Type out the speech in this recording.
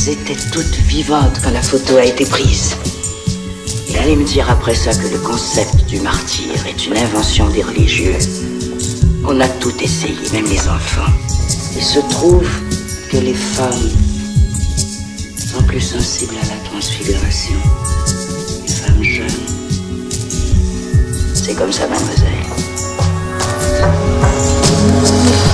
Elles étaient toutes vivantes quand la photo a été prise. Il allait me dire après ça que le concept du martyr est une invention des religieux. On a tout essayé, même les enfants. Il se trouve que les femmes sont plus sensibles à la transfiguration. Les femmes jeunes. C'est comme ça, mademoiselle.